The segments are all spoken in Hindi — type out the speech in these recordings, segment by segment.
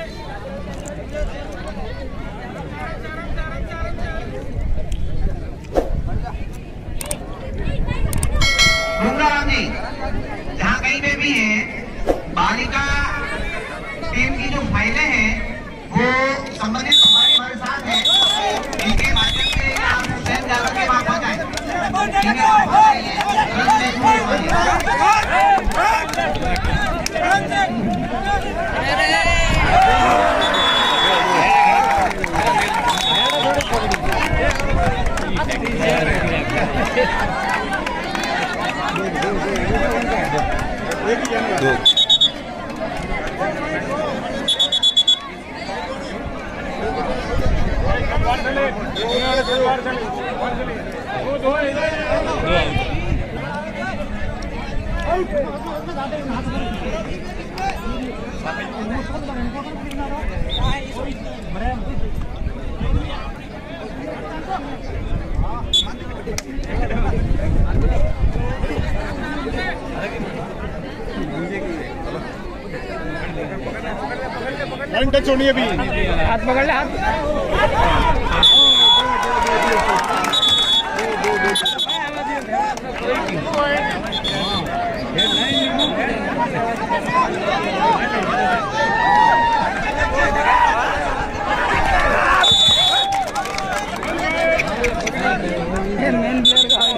जहाँ कहीं पे भी है बालिका टीम की जो फाइलें हैं वो संबंधित हमारे साथ है, इनके माध्यम से आप स्वयं जाकर के वहाँ पहुँचाएं। टच होनी है अभी, हाथ पकड़ ले, हाथ मेन प्लेयर का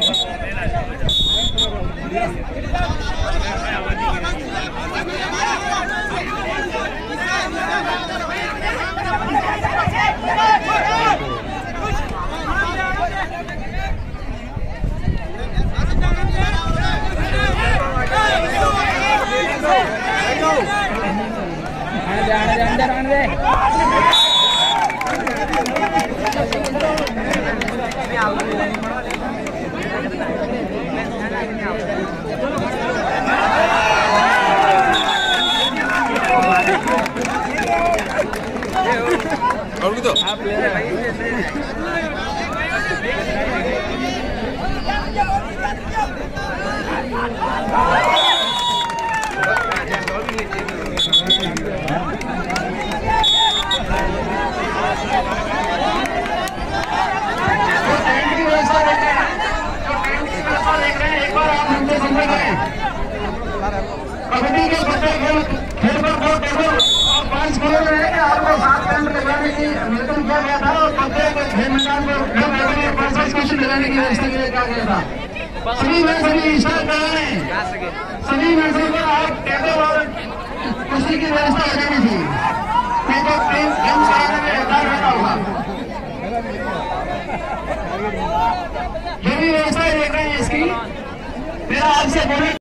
और तो कबड्डी के खेल पर बहुत टेबल और 5 किलो में आपको 7 कैंप लगाने की नियम किया गया था और प्रत्येक खेल मैदान पर 5 क्वेश्चन लगाने की व्यवस्था के लिए कहा गया था। सभी स्टार्ट कर रहे हैं, सभी मैचों पर आप टेबल और कुर्सी की व्यवस्था हो जानी थी, नहीं तो गेम कराने में डर रहता होगा। जो भी व्यवस्था देख रहे हैं इसकी मेरा आपसे बोले